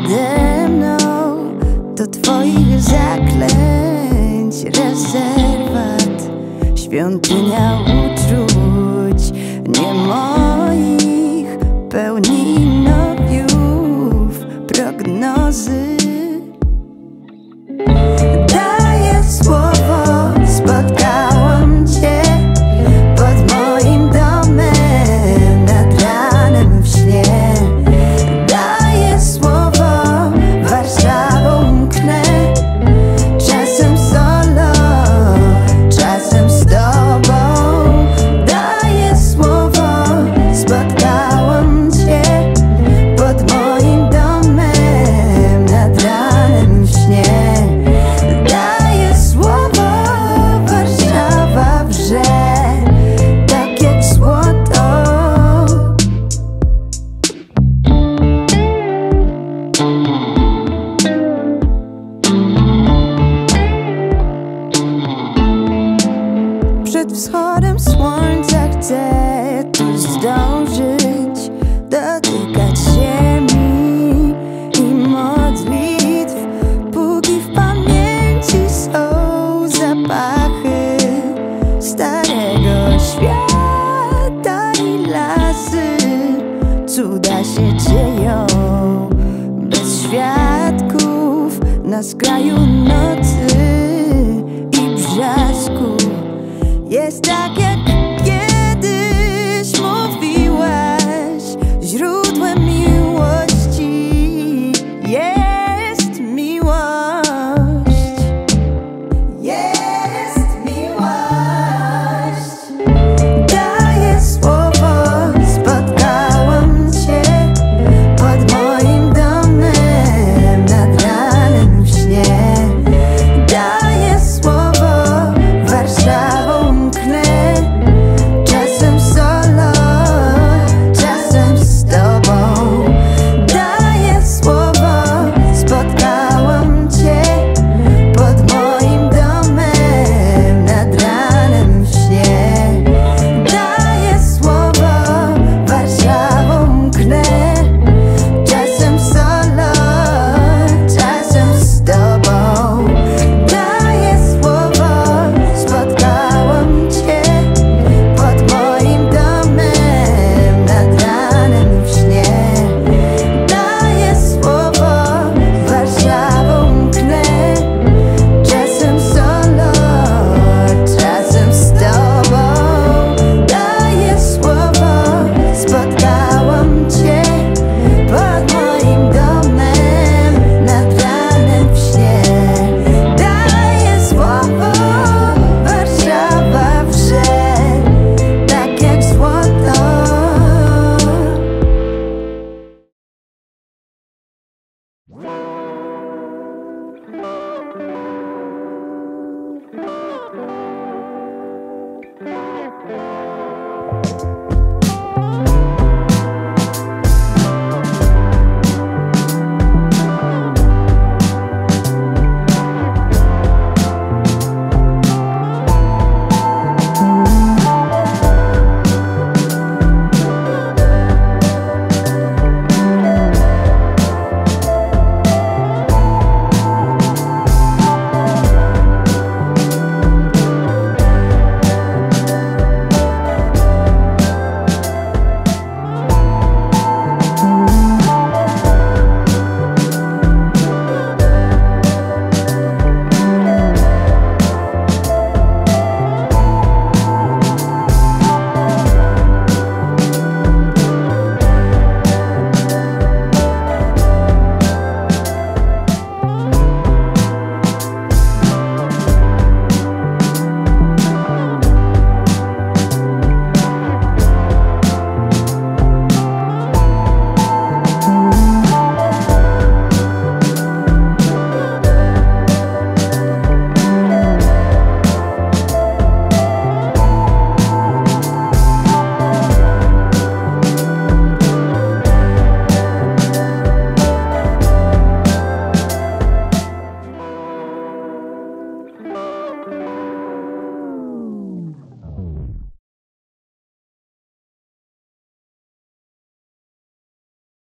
nade mną, do twoich zaklęć rezerwat, świątynia uczuć nie moich, pełni nowiów prognozy. Daję słowo, spotkałam cię pod moim domem nad ranem w śnie. Daję słowo, Warszawą mknę, czasem solo, czasem z tobą. Daję słowo, spotkałam cię pod moim domem nad ranem w śnie. Daję słowo, Warszawa wrze, tak jak złoto. Przed wschodem słońca chcę tu zdążyć, dotykać ziemi i modlitw, póki w pamięci są zapachy starego świata i lasy. Cuda się dzieją bez świadków na skraju nocy i brzasku. Jest tak jak kiedyś mówiłaś, źródłem miłości jest miłość. Jest miłość. Daję słowo, spotkałam cię pod moim domem nad ranem w śnie. Daję słowo, Warszawą mknę, czasem solo, czasem z tobą. Daję słowo, spotkałam cię pod moim domem nad ranem w śnie. Daję słowo, Warszawą mknę, czasem solo, czasem z tobą. Daję słowo, spotkałam cię pod moim domem nad ranem w śnie. Daję słowo, Warszawą mknę, czasem solo, czasem z tobą. Daję słowo, spotkałam cię pod moim domem nad ranem w śnie. Daję słowo, Warszawa wrze, tak jak złoto.